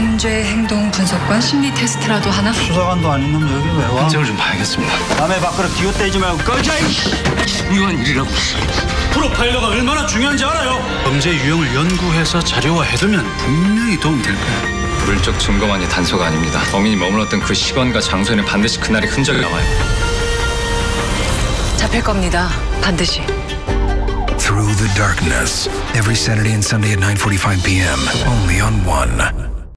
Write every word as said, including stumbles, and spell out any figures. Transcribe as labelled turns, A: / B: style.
A: 범죄 행동 분석관 심리 테스트라도 하나?
B: 수사관도 아닌 놈 여기 왜 와?
C: 현장을 좀 봐야겠습니다.
B: 남의 밖으로 기웃대지 말고 꺼져 이씨!
C: 중요한 일이라고.
B: 프로파일러가 얼마나 중요한지 알아요? 범죄 유형을 연구해서 자료화해두면 분명히 도움이 될 거야.
C: 물적 증거만이 단서가 아닙니다. 범인이 머물렀던 그 시간과 장소에는 반드시 그날의 흔적이 남아요.
A: 잡힐 겁니다. 반드시.
D: Through the Darkness, every Saturday and Sunday at nine forty-five p m only on One.